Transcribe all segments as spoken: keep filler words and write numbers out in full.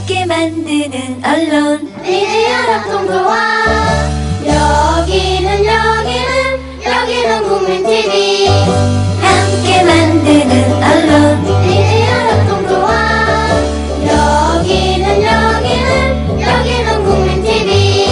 함께 만드는 언론 미디어 협동조합. 여기는 여기는 여기는 국민티비. 함께 만드는 언론 미디어 협동조합. 여기는 여기는 여기는 국민티비.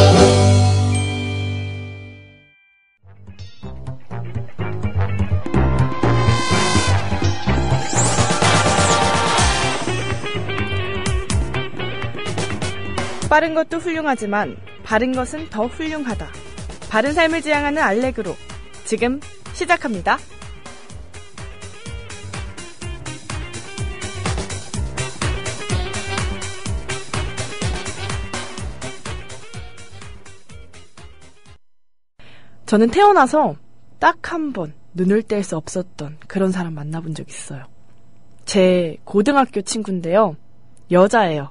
빠른 것도 훌륭하지만 바른 것은 더 훌륭하다. 바른 삶을 지향하는 알레그로. 지금 시작합니다. 저는 태어나서 딱 한 번 눈을 뗄 수 없었던 그런 사람 만나본 적 있어요. 제 고등학교 친구인데요. 여자예요.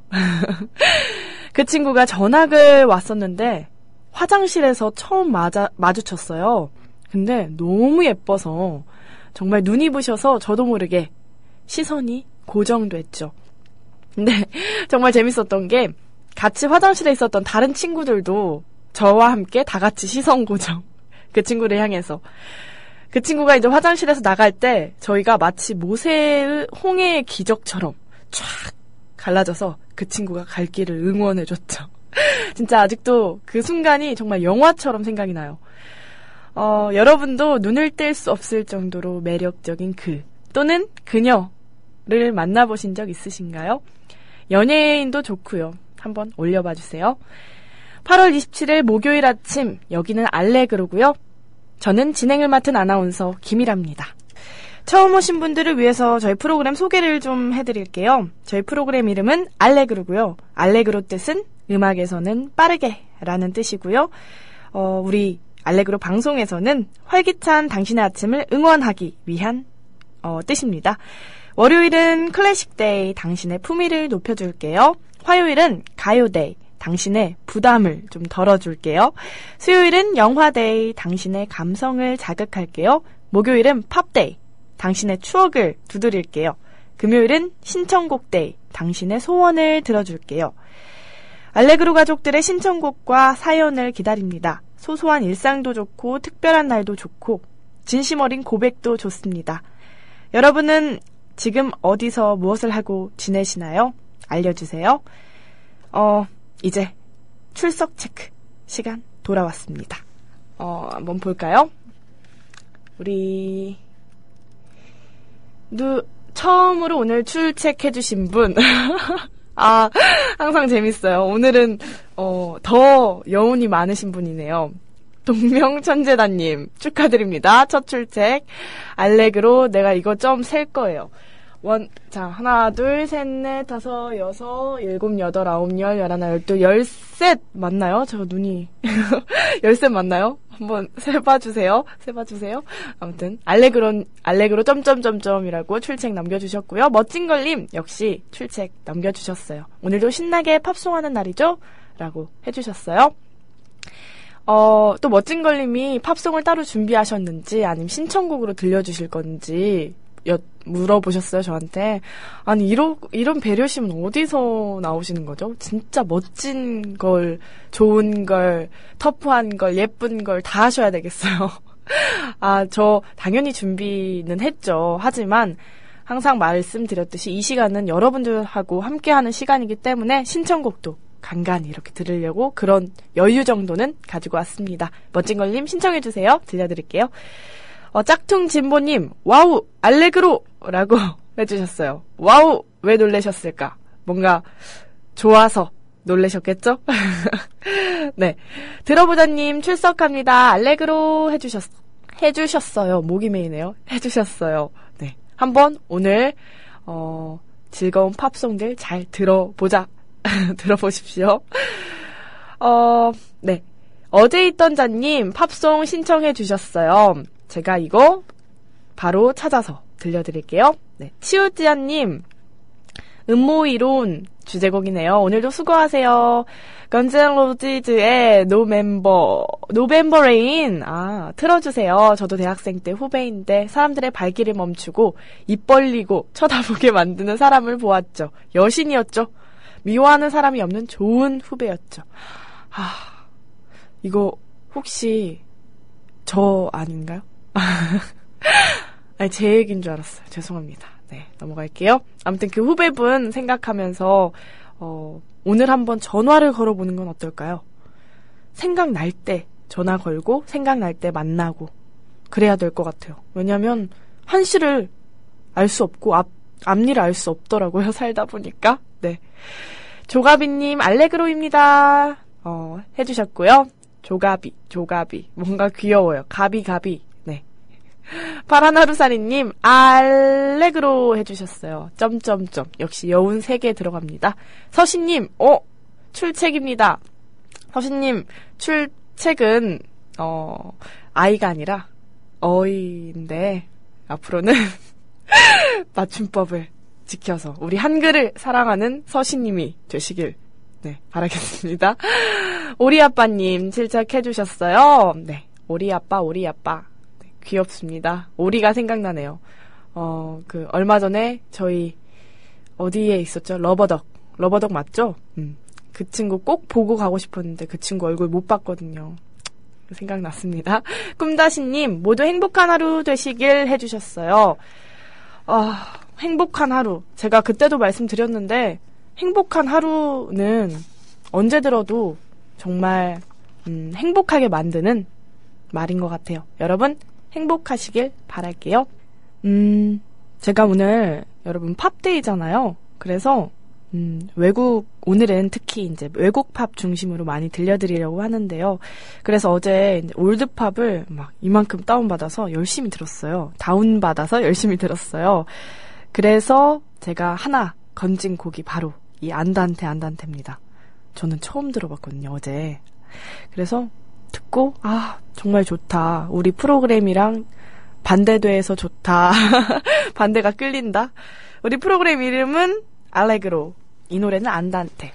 그 친구가 전학을 왔었는데 화장실에서 처음 맞아, 마주쳤어요. 근데 너무 예뻐서 정말 눈이 부셔서 저도 모르게 시선이 고정됐죠. 근데 정말 재밌었던 게 같이 화장실에 있었던 다른 친구들도 저와 함께 다 같이 시선 고정. 그 친구를 향해서. 그 친구가 이제 화장실에서 나갈 때 저희가 마치 모세의 홍해의 기적처럼 쫙 갈라져서 그 친구가 갈 길을 응원해줬죠. 진짜 아직도 그 순간이 정말 영화처럼 생각이 나요. 어, 여러분도 눈을 뗄 수 없을 정도로 매력적인 그 또는 그녀를 만나보신 적 있으신가요? 연예인도 좋고요. 한번 올려봐 주세요. 팔월 이십칠일 목요일 아침, 여기는 알레그로고요. 저는 진행을 맡은 아나운서 김일아입니다. 처음 오신 분들을 위해서 저희 프로그램 소개를 좀 해드릴게요. 저희 프로그램 이름은 알레그로고요. 알레그로 뜻은 음악에서는 빠르게 라는 뜻이고요. 어, 우리 알레그로 방송에서는 활기찬 당신의 아침을 응원하기 위한 어, 뜻입니다. 월요일은 클래식 데이, 당신의 품위를 높여줄게요. 화요일은 가요 데이, 당신의 부담을 좀 덜어줄게요. 수요일은 영화 데이, 당신의 감성을 자극할게요. 목요일은 팝 데이, 당신의 추억을 두드릴게요. 금요일은 신청곡 데이, 당신의 소원을 들어줄게요. 알레그로 가족들의 신청곡과 사연을 기다립니다. 소소한 일상도 좋고 특별한 날도 좋고 진심 어린 고백도 좋습니다. 여러분은 지금 어디서 무엇을 하고 지내시나요? 알려주세요. 어, 이제 출석 체크 시간 돌아왔습니다. 어, 한번 볼까요? 우리 누 처음으로 오늘 출첵해주신 분. 아, 항상 재밌어요. 오늘은 어, 더 여운이 많으신 분이네요. 동명천재단님 축하드립니다. 첫 출첵. 알레그로 내가 이거 좀 셀 거예요. 원, 자, 하나, 둘, 셋, 넷, 다섯, 여섯, 일곱, 여덟, 아홉, 열, 열하나, 열둘, 열셋 맞나요? 저 눈이 열셋 맞나요? 한번 세봐주세요. 세봐주세요. 아무튼 알레그로 알레그로 점점점점이라고 출첵 남겨주셨고요. 멋진걸님 역시 출첵 남겨주셨어요. 오늘도 신나게 팝송하는 날이죠? 라고 해주셨어요. 어, 또 멋진걸님이 팝송을 따로 준비하셨는지 아니면 신청곡으로 들려주실 건지 여, 물어보셨어요, 저한테. 아니, 이런, 이런 배려심은 어디서 나오시는 거죠? 진짜 멋진 걸, 좋은 걸, 터프한 걸, 예쁜 걸 다 하셔야 되겠어요. 아, 저 당연히 준비는 했죠. 하지만 항상 말씀드렸듯이 이 시간은 여러분들하고 함께하는 시간이기 때문에 신청곡도 간간히 이렇게 들으려고 그런 여유 정도는 가지고 왔습니다. 멋진걸님 신청해주세요. 들려드릴게요. 어, 짝퉁진보님, 와우, 알레그로! 라고 해주셨어요. 와우! 왜 놀라셨을까? 뭔가 좋아서 놀라셨겠죠? 네. 들어보자님, 출석합니다. 알레그로 해주셨, 해주셨어요. 목이 메이네요. 해주셨어요. 네. 한번 오늘, 어, 즐거운 팝송들 잘 들어보자. 들어보십시오. 어, 네. 어제 있던 자님, 팝송 신청해주셨어요. 제가 이거 바로 찾아서 들려드릴게요. 네, 치우지아님 음모이론 주제곡이네요. 오늘도 수고하세요. 건즈앤로지즈의 노멤버 노벤버 레인 아 틀어주세요. 저도 대학생 때 후배인데 사람들의 발길을 멈추고 입 벌리고 쳐다보게 만드는 사람을 보았죠. 여신이었죠. 미워하는 사람이 없는 좋은 후배였죠. 아, 이거 혹시 저 아닌가요? 아니, 제 얘기인 줄 알았어요. 죄송합니다. 네, 넘어갈게요. 아무튼 그 후배분 생각하면서 어, 오늘 한번 전화를 걸어보는 건 어떨까요? 생각날 때 전화 걸고 생각날 때 만나고 그래야 될 것 같아요. 왜냐면 한시를 알 수 없고 앞, 앞니를 알 수 없더라고요. 살다 보니까. 네. 조가비님 알레그로입니다. 어, 해주셨고요. 조가비, 조가비. 뭔가 귀여워요. 가비, 가비. 네. 파란하루살이님 알레그로 해주셨어요. 점점점. 역시 여운 세 개 들어갑니다. 서신님, 어, 출첵입니다. 서신님, 출첵은, 어, 아이가 아니라 어이인데, 앞으로는 맞춤법을 지켜서 우리 한글을 사랑하는 서신님이 되시길, 네, 바라겠습니다. 오리아빠님 질책해주셨어요. 네, 오리아빠, 오리아빠. 네, 귀엽습니다. 오리가 생각나네요. 어, 그, 얼마 전에 저희, 어디에 있었죠? 러버덕. 러버덕 맞죠? 음. 그 친구 꼭 보고 가고 싶었는데 그 친구 얼굴 못 봤거든요. 생각났습니다. 꿈다시님 모두 행복한 하루 되시길 해주셨어요. 아, 행복한 하루. 제가 그때도 말씀드렸는데 행복한 하루는 언제 들어도 정말 음, 행복하게 만드는 말인 것 같아요. 여러분 행복하시길 바랄게요. 음, 제가 오늘 여러분 팝데이잖아요. 그래서 음, 외국, 오늘은 특히 이제 외국 팝 중심으로 많이 들려드리려고 하는데요. 그래서 어제 이제 올드팝을 막 이만큼 다운받아서 열심히 들었어요. 다운받아서 열심히 들었어요. 그래서 제가 하나 건진 곡이 바로 이 안단테 안단테입니다. 저는 처음 들어봤거든요, 어제. 그래서 듣고, 아, 정말 좋다. 우리 프로그램이랑 반대돼서 좋다. 반대가 끌린다. 우리 프로그램 이름은 알레그로. 이 노래는 안단테.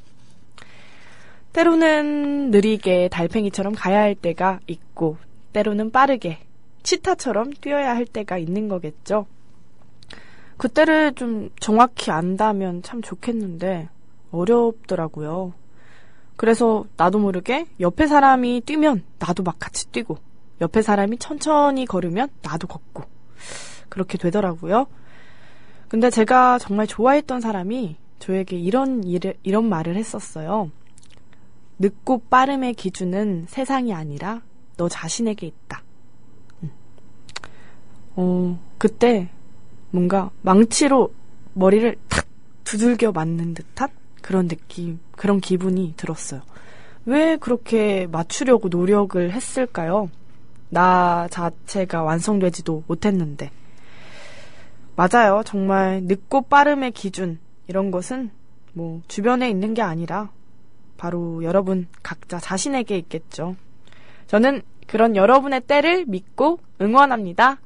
때로는 느리게 달팽이처럼 가야 할 때가 있고 때로는 빠르게 치타처럼 뛰어야 할 때가 있는 거겠죠. 그때를 좀 정확히 안다면 참 좋겠는데 어렵더라고요. 그래서 나도 모르게 옆에 사람이 뛰면 나도 막 같이 뛰고 옆에 사람이 천천히 걸으면 나도 걷고 그렇게 되더라고요. 근데 제가 정말 좋아했던 사람이 저에게 이런 일을, 이런 말을 했었어요. 늦고 빠름의 기준은 세상이 아니라 너 자신에게 있다. 음. 어, 그때 뭔가 망치로 머리를 탁 두들겨 맞는 듯한 그런 느낌, 그런 기분이 들었어요. 왜 그렇게 맞추려고 노력을 했을까요? 나 자체가 완성되지도 못했는데. 맞아요. 정말 늦고 빠름의 기준. 이런 것은 뭐 주변에 있는 게 아니라 바로 여러분 각자 자신에게 있겠죠. 저는 그런 여러분의 때를 믿고 응원합니다.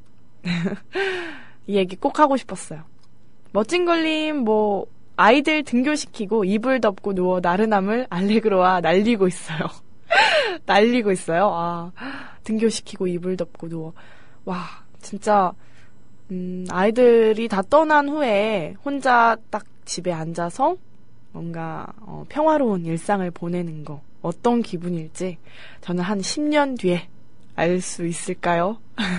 이 얘기 꼭 하고 싶었어요. 멋진걸님 뭐 아이들 등교시키고 이불 덮고 누워 나른함을 알레그로와 날리고 있어요. 날리고 있어요. 아, 등교시키고 이불 덮고 누워. 와, 진짜 음, 아이들이 다 떠난 후에 혼자 딱 집에 앉아서 뭔가 어, 평화로운 일상을 보내는 거 어떤 기분일지 저는 한 십 년 뒤에 알 수 있을까요?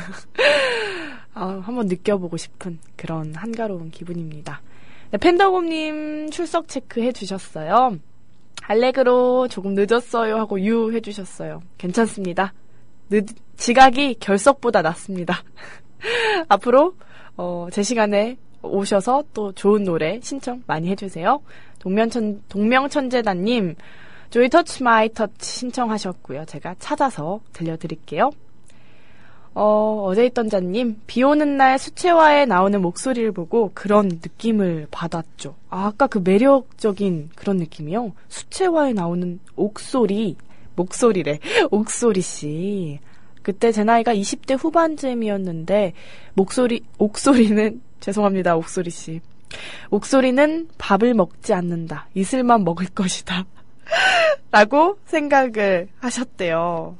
아, 한번 느껴보고 싶은 그런 한가로운 기분입니다. 네, 팬더곰님 출석 체크해 주셨어요. 알레그로 조금 늦었어요 하고 유 해주셨어요. 괜찮습니다. 늦, 지각이 결석보다 낫습니다. 앞으로 어, 제 시간에 오셔서 또 좋은 노래 신청 많이 해주세요. 동명천, 동명천재단님 조이 터치 마이 터치 신청하셨고요. 제가 찾아서 들려드릴게요. 어, 어제 있던 자님 비 오는 날 수채화에 나오는 목소리를 보고 그런 느낌을 받았죠. 아, 아까 그 매력적인 그런 느낌이요. 수채화에 나오는 옥소리, 목소리래. 옥소리씨. 그때 제 나이가 이십 대 후반쯤이었는데 목소리, 옥소리는 죄송합니다, 옥소리씨. 옥소리는 밥을 먹지 않는다. 이슬만 먹을 것이다. 라고 생각을 하셨대요.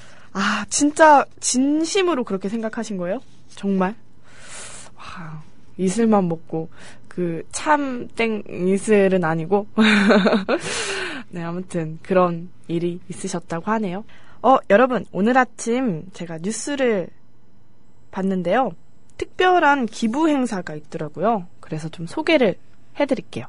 아, 진짜 진심으로 그렇게 생각하신 거예요? 정말? 와, 이슬만 먹고 그 참땡 이슬은 아니고 네, 아무튼 그런 일이 있으셨다고 하네요. 어, 여러분, 오늘 아침 제가 뉴스를 봤는데요. 특별한 기부 행사가 있더라고요. 그래서 좀 소개를 해드릴게요.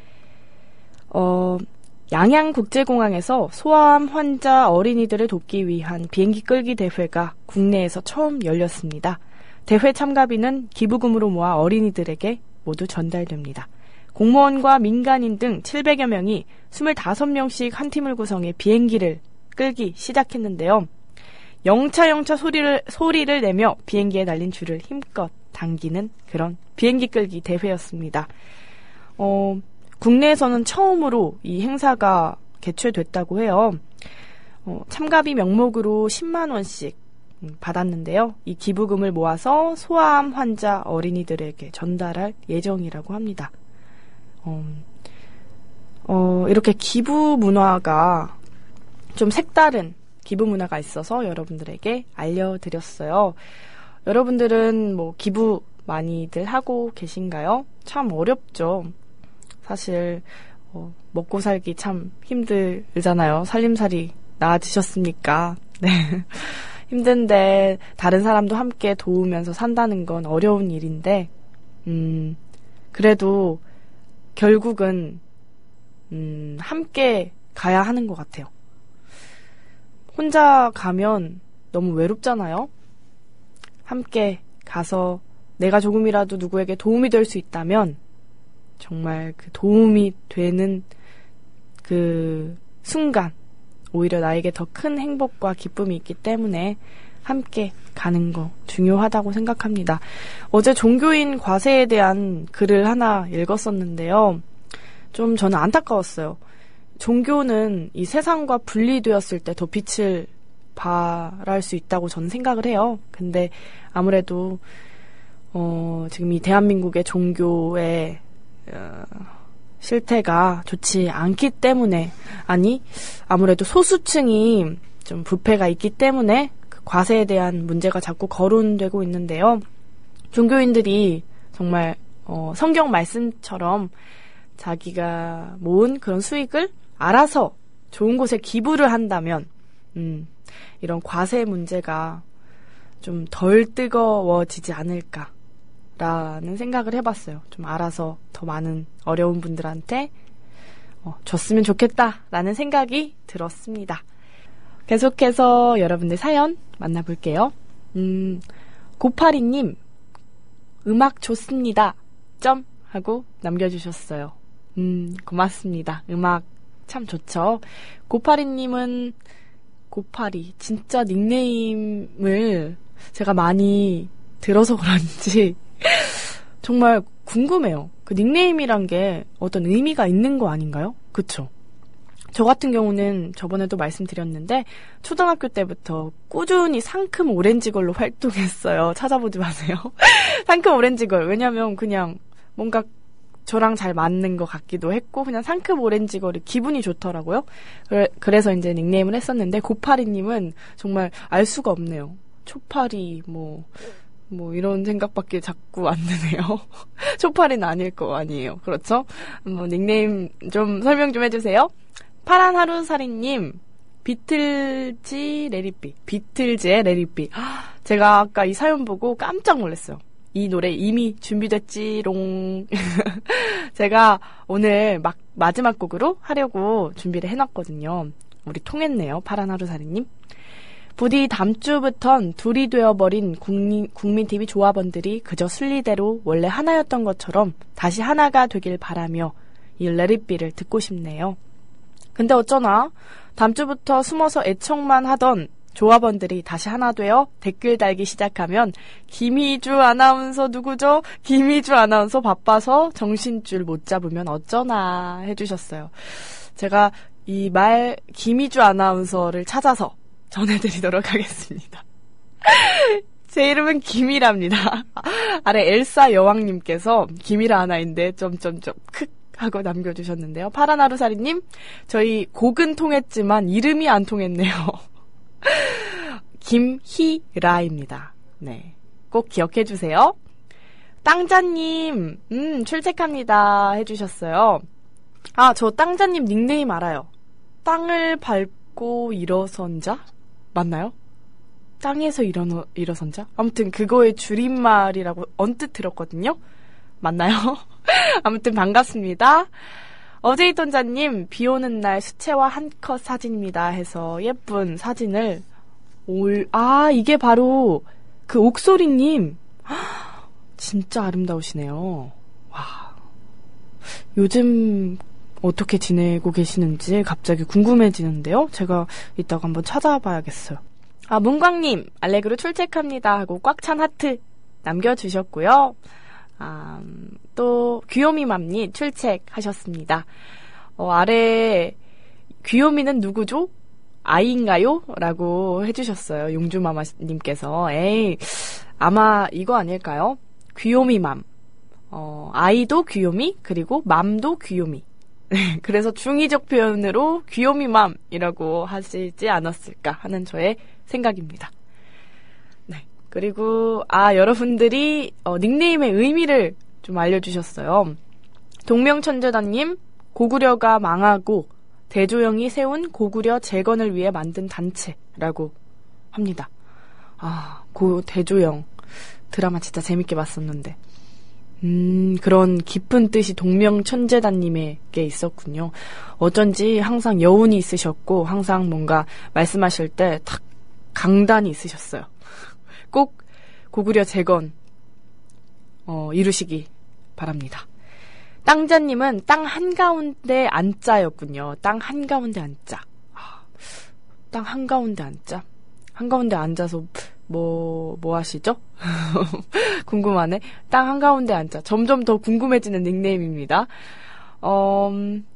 어, 양양국제공항에서 소아암 환자 어린이들을 돕기 위한 비행기 끌기 대회가 국내에서 처음 열렸습니다. 대회 참가비는 기부금으로 모아 어린이들에게 모두 전달됩니다. 공무원과 민간인 등 칠백여 명이 이십오 명씩 한 팀을 구성해 비행기를 끌기 시작했는데요. 영차 영차 소리를, 소리를 내며 비행기에 달린 줄을 힘껏 당기는 그런 비행기 끌기 대회였습니다. 어, 국내에서는 처음으로 이 행사가 개최됐다고 해요. 어, 참가비 명목으로 십만 원씩 받았는데요. 이 기부금을 모아서 소아암 환자 어린이들에게 전달할 예정이라고 합니다. 어, 어, 이렇게 기부 문화가 좀 색다른 기부 문화가 있어서 여러분들에게 알려드렸어요. 여러분들은 뭐 기부 많이들 하고 계신가요? 참 어렵죠. 사실 어, 먹고 살기 참 힘들잖아요. 살림살이 나아지셨습니까? 네. 힘든데 다른 사람도 함께 도우면서 산다는 건 어려운 일인데 음, 그래도 결국은 음, 함께 가야 하는 것 같아요. 혼자 가면 너무 외롭잖아요. 함께 가서 내가 조금이라도 누구에게 도움이 될 수 있다면 정말 그 도움이 되는 그 순간 오히려 나에게 더 큰 행복과 기쁨이 있기 때문에 함께 가는 거 중요하다고 생각합니다. 어제 종교인 과세에 대한 글을 하나 읽었었는데요. 좀 저는 안타까웠어요. 종교는 이 세상과 분리되었을 때 더 빛을 발할 수 있다고 저는 생각을 해요. 근데 아무래도 어, 지금 이 대한민국의 종교의 어, 실태가 좋지 않기 때문에, 아니 아무래도 소수층이 좀 부패가 있기 때문에 그 과세에 대한 문제가 자꾸 거론되고 있는데요. 종교인들이 정말 어, 성경 말씀처럼 자기가 모은 그런 수익을 알아서 좋은 곳에 기부를 한다면 음, 이런 과세 문제가 좀 덜 뜨거워지지 않을까라는 생각을 해봤어요. 좀 알아서 더 많은 어려운 분들한테 어, 줬으면 좋겠다라는 생각이 들었습니다. 계속해서 여러분들 사연 만나볼게요. 음, 고파리님, 음악 좋습니다. 점 하고 남겨주셨어요. 음, 고맙습니다. 음악 참 좋죠. 고파리님은 고파리 진짜 닉네임을 제가 많이 들어서 그런지 정말 궁금해요. 그 닉네임이란 게 어떤 의미가 있는 거 아닌가요? 그쵸? 저 같은 경우는 저번에도 말씀드렸는데 초등학교 때부터 꾸준히 상큼 오렌지걸로 활동했어요. 찾아보지 마세요. 상큼 오렌지걸. 왜냐면 그냥 뭔가 저랑 잘 맞는 것 같기도 했고 그냥 상큼 오렌지걸이 기분이 좋더라고요. 그래, 그래서 이제 닉네임을 했었는데 고파리님은 정말 알 수가 없네요. 초파리 뭐... 뭐 이런 생각밖에 자꾸 안 드네요. 초파리는 아닐 거 아니에요. 그렇죠? 뭐 닉네임 좀 설명 좀 해주세요. 파란 하루살이님, 비틀지 레리비, 비틀즈의 레리비. 제가 아까 이 사연 보고 깜짝 놀랐어요. 이 노래 이미 준비됐지롱. 제가 오늘 막 마지막 곡으로 하려고 준비를 해놨거든요. 우리 통했네요. 파란 하루살이님. 부디 다음 주부턴 둘이 되어버린 국민, 국민티비 조합원들이 그저 순리대로 원래 하나였던 것처럼 다시 하나가 되길 바라며 이 레릿비를 듣고 싶네요. 근데 어쩌나 다음 주부터 숨어서 애청만 하던 조합원들이 다시 하나 되어 댓글 달기 시작하면 김희주 아나운서 누구죠? 김희주 아나운서 바빠서 정신줄 못 잡으면 어쩌나 해주셨어요. 제가 이 말 김희주 아나운서를 찾아서 전해드리도록 하겠습니다. 제 이름은 김이랍니다. 아래 엘사 여왕님께서 김이라 하나인데 점점점 크 하고 남겨주셨는데요. 파란 하루살이님, 저희 곡은 통했지만 이름이 안 통했네요. 김희라입니다. 네, 꼭 기억해주세요. 땅자님, 음, 출첵합니다. 해주셨어요. 아, 저 땅자님 닉네임 알아요. 땅을 밟고 일어선 자? 맞나요? 땅에서 일어너, 일어선 자? 아무튼 그거의 줄임말이라고 언뜻 들었거든요. 맞나요? 아무튼 반갑습니다. 어제이돈자님, 비 오는 날 수채화 한 컷 사진입니다 해서 예쁜 사진을 올, 아, 이게 바로 그 옥소리님. 진짜 아름다우시네요. 와. 요즘 어떻게 지내고 계시는지 갑자기 궁금해지는데요. 제가 이따가 한번 찾아봐야겠어요. 아, 문광님, 알렉으로 출첵합니다 하고 꽉 찬 하트 남겨주셨고요. 아, 또 귀요미맘님 출첵하셨습니다. 어, 아래 귀요미는 누구죠? 아이인가요? 라고 해주셨어요. 용주마마님께서. 에이, 아마 이거 아닐까요? 귀요미맘. 어, 아이도 귀요미, 그리고 맘도 귀요미. 그래서 중의적 표현으로 귀요미맘이라고 하시지 않았을까 하는 저의 생각입니다. 네. 그리고, 아, 여러분들이, 어, 닉네임의 의미를 좀 알려주셨어요. 동명천재단님, 고구려가 망하고, 대조영이 세운 고구려 재건을 위해 만든 단체라고 합니다. 아, 고 대조영 드라마 진짜 재밌게 봤었는데 음, 그런 깊은 뜻이 동명천재단님에게 있었군요. 어쩐지 항상 여운이 있으셨고 항상 뭔가 말씀하실 때 탁 강단이 있으셨어요. 꼭 고구려 재건 어, 이루시기 바랍니다. 땅자님은 땅 한가운데 앉자였군요. 땅 한가운데 앉자. 아, 땅 한가운데 앉자? 한가운데 앉아서 뭐, 뭐 하시죠? 궁금하네. 땅 한가운데 앉자. 점점 더 궁금해지는 닉네임입니다. 어,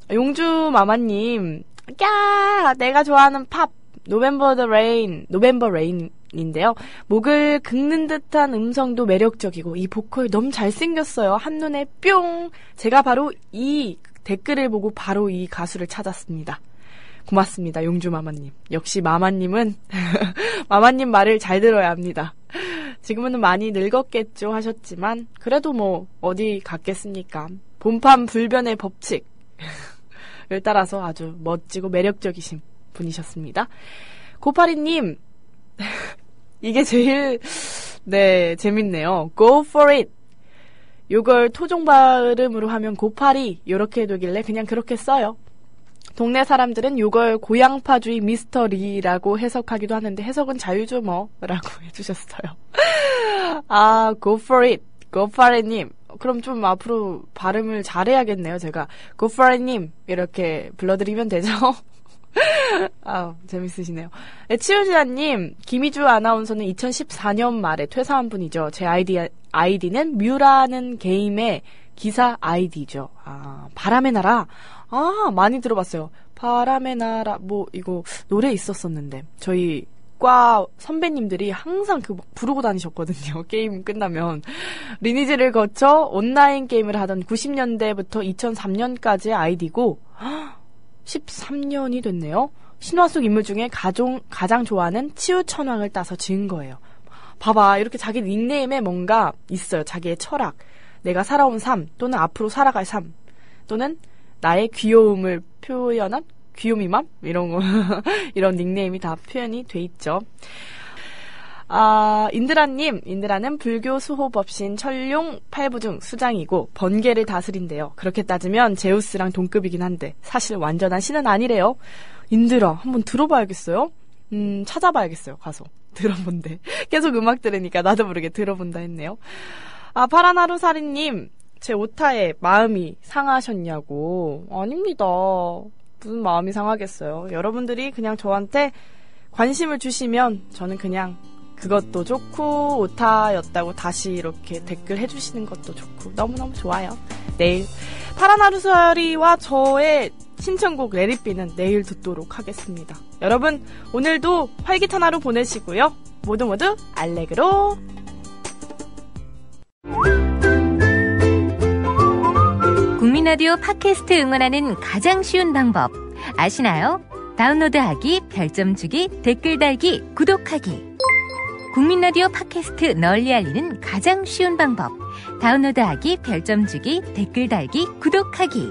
용주마마님, 야, 내가 좋아하는 팝, November the Rain, November Rain인데요. 목을 긁는 듯한 음성도 매력적이고 이 보컬 너무 잘생겼어요. 한눈에 뿅! 제가 바로 이 댓글을 보고 바로 이 가수를 찾았습니다. 고맙습니다. 용주마마님. 역시 마마님은 마마님 말을 잘 들어야 합니다. 지금은 많이 늙었겠죠 하셨지만 그래도 뭐 어디 갔겠습니까. 본판 불변의 법칙을 따라서 아주 멋지고 매력적이신 분이셨습니다. 고파리님, 이게 제일 네 재밌네요. Go for it. 요걸 토종 발음으로 하면 고파리 이렇게 되길래 그냥 그렇게 써요. 동네 사람들은 요걸 고양파주의 미스터리라고 해석하기도 하는데 해석은 자유죠 뭐 라고 해주셨어요. 아, go for it. go for it님. 그럼 좀 앞으로 발음을 잘해야겠네요. 제가 go for it님 이렇게 불러드리면 되죠. 아, 재밌으시네요. 네, 치우지아님, 김희주 아나운서는 이천십사 년 말에 퇴사한 분이죠. 제 아이디, 아이디는 뮤라는 게임의 기사 아이디죠. 아, 바람의 나라. 아, 많이 들어봤어요. 바람의 나라, 뭐, 이거, 노래 있었었는데. 저희 과 선배님들이 항상 그 부르고 다니셨거든요. 게임 끝나면. 리니지를 거쳐 온라인 게임을 하던 구십 년대부터 이천삼 년까지의 아이디고, 십삼 년이 됐네요. 신화 속 인물 중에 가종, 가장 좋아하는 치우천왕을 따서 지은 거예요. 봐봐, 이렇게 자기 닉네임에 뭔가 있어요. 자기의 철학. 내가 살아온 삶, 또는 앞으로 살아갈 삶, 또는 나의 귀여움을 표현한 귀요미맘? 이런 거, 이런 닉네임이 다 표현이 돼 있죠. 아, 인드라님, 인드라는 불교 수호법신 천룡 팔부중 수장이고 번개를 다스린대요. 그렇게 따지면 제우스랑 동급이긴 한데 사실 완전한 신은 아니래요. 인드라, 한번 들어봐야겠어요? 음, 찾아봐야겠어요. 가서 들어본대. 계속 음악 들으니까 나도 모르게 들어본다 했네요. 아, 파란하루살이님, 제 오타에 마음이 상하셨냐고. 아닙니다. 무슨 마음이 상하겠어요. 여러분들이 그냥 저한테 관심을 주시면 저는 그냥 그것도 좋고 오타였다고 다시 이렇게 댓글 해주시는 것도 좋고 너무너무 좋아요. 내일 파란하루살이와 저의 신청곡 레리비는 내일 듣도록 하겠습니다. 여러분 오늘도 활기찬 하루 보내시고요. 모두 모두 알렉으로. 국민라디오 팟캐스트 응원하는 가장 쉬운 방법 아시나요? 다운로드하기, 별점 주기, 댓글 달기, 구독하기. 국민 라디오 팟캐스트 널리 알리는 가장 쉬운 방법. 다운로드하기, 별점 주기, 댓글 달기, 구독하기.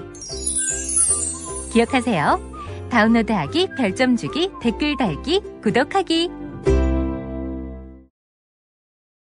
기억하세요. 다운로드하기, 별점 주기, 댓글 달기, 구독하기.